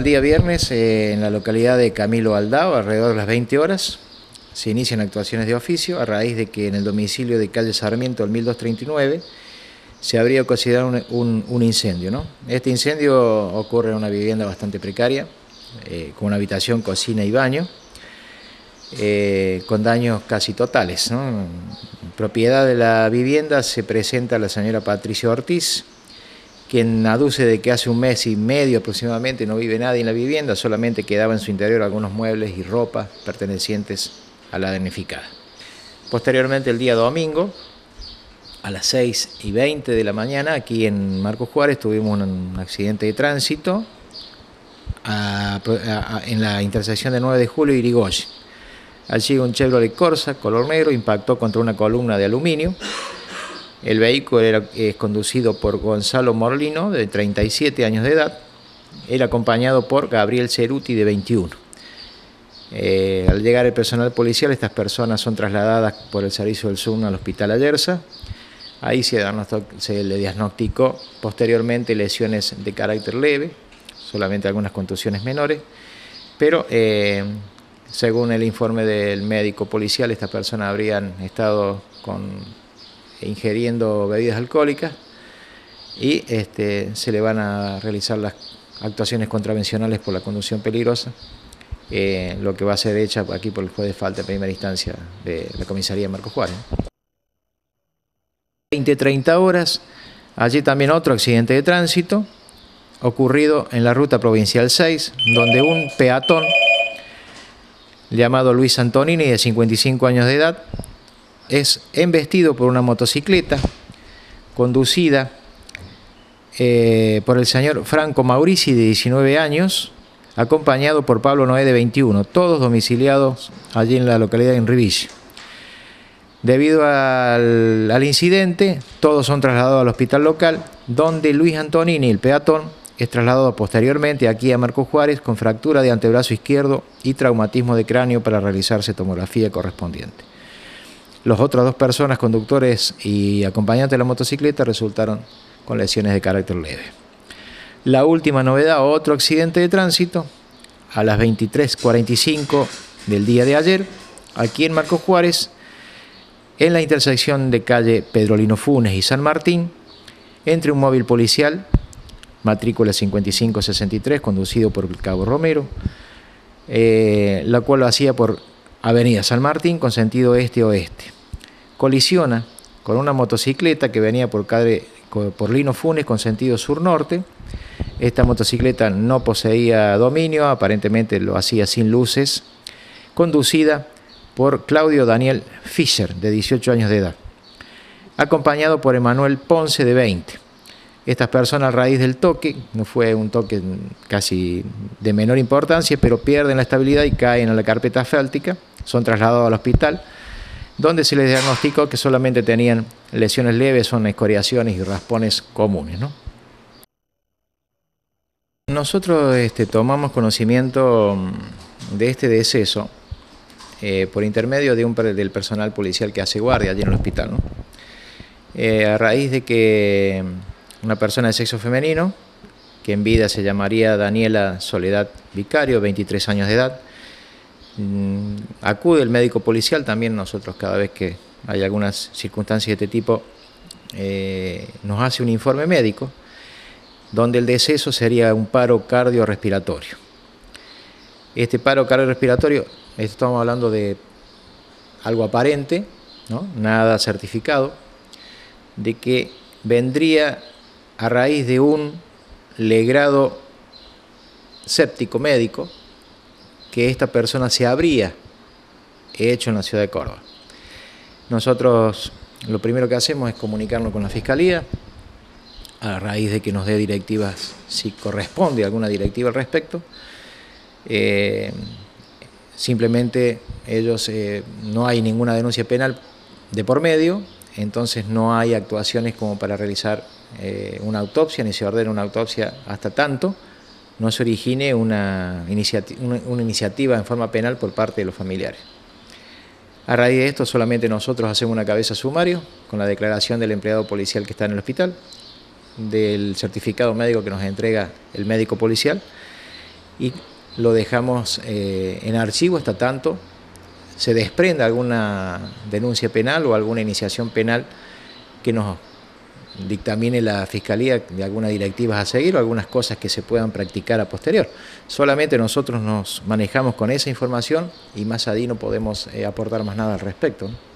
El día viernes, en la localidad de Camilo Aldao, alrededor de las 20 horas, se inician actuaciones de oficio a raíz de que en el domicilio de calle Sarmiento, el 1239, se habría ocasionado un incendio, ¿no? Este incendio ocurre en una vivienda bastante precaria, con una habitación, cocina y baño, con daños casi totales, ¿no? En propiedad de la vivienda se presenta la señora Patricia Ortiz, quien aduce de que hace un mes y medio aproximadamente no vive nadie en la vivienda, solamente quedaba en su interior algunos muebles y ropa pertenecientes a la damnificada. Posteriormente, el día domingo, a las 6:20 de la mañana, aquí en Marcos Juárez, tuvimos un accidente de tránsito en la intersección de 9 de julio y Irigoyen. Allí un Chevrolet Corsa, color negro, impactó contra una columna de aluminio. El vehículo es conducido por Gonzalo Morlino, de 37 años de edad. Era acompañado por Gabriel Ceruti, de 21. Al llegar el personal policial, estas personas son trasladadas por el servicio del SUN al hospital Ayerza. Ahí se le diagnosticó posteriormente lesiones de carácter leve, solamente algunas contusiones menores, pero según el informe del médico policial, estas personas habrían estado ingiriendo bebidas alcohólicas y se le van a realizar las actuaciones contravencionales por la conducción peligrosa, lo que va a ser hecha aquí por el juez de falta en primera instancia de la comisaría de Marcos Juárez. 20:30 horas, allí también otro accidente de tránsito ocurrido en la ruta provincial 6, donde un peatón llamado Luis Antonini, de 55 años de edad, es embestido por una motocicleta conducida por el señor Franco Maurici, de 19 años, acompañado por Pablo Noé, de 21, todos domiciliados allí en la localidad de Enrivillo. Debido al incidente, todos son trasladados al hospital local, donde Luis Antonini, el peatón, es trasladado posteriormente aquí a Marcos Juárez con fractura de antebrazo izquierdo y traumatismo de cráneo para realizarse tomografía correspondiente. Las otras dos personas, conductores y acompañantes de la motocicleta, resultaron con lesiones de carácter leve. La última novedad, otro accidente de tránsito, a las 23:45 del día de ayer, aquí en Marcos Juárez, en la intersección de calle Pedro Lino Funes y San Martín, entre un móvil policial, matrícula 5563, conducido por el cabo Romero, la cual lo hacía por Avenida San Martín con sentido este-oeste. Colisiona con una motocicleta que venía por Lino Funes con sentido sur-norte. Esta motocicleta no poseía dominio, aparentemente lo hacía sin luces, conducida por Claudio Daniel Fischer, de 18 años de edad, acompañado por Emanuel Ponce, de 20. Estas personas, a raíz del toque, no fue un toque casi de menor importancia, pero pierden la estabilidad y caen a la carpeta asfáltica, son trasladados al hospital, donde se les diagnosticó que solamente tenían lesiones leves, son escoriaciones y raspones comunes, ¿no? Nosotros tomamos conocimiento de este deceso por intermedio del personal policial que hace guardia allí en el hospital, ¿no? A raíz de que una persona de sexo femenino, que en vida se llamaría Daniela Soledad Vicario, 23 años de edad, acude el médico policial. También nosotros, cada vez que hay algunas circunstancias de este tipo, nos hace un informe médico, donde el deceso sería un paro cardiorrespiratorio. Este paro cardiorrespiratorio, estamos hablando de algo aparente, ¿no? Nada certificado, de que vendría a raíz de un legrado séptico médico que esta persona se habría hecho en la ciudad de Córdoba. Nosotros lo primero que hacemos es comunicarnos con la Fiscalía, a raíz de que nos dé directivas, si corresponde alguna directiva al respecto. Simplemente ellos, no hay ninguna denuncia penal de por medio, entonces no hay actuaciones como para realizar una autopsia, ni se ordena una autopsia hasta tanto no se origine una iniciativa en forma penal por parte de los familiares. A raíz de esto, solamente nosotros hacemos una cabeza sumario con la declaración del empleado policial que está en el hospital, del certificado médico que nos entrega el médico policial, y lo dejamos en archivo hasta tanto se desprenda alguna denuncia penal o alguna iniciación penal que nos dictamine la Fiscalía de algunas directivas a seguir o algunas cosas que se puedan practicar a posterior. Solamente nosotros nos manejamos con esa información y más allí no podemos aportar más nada al respecto, ¿no?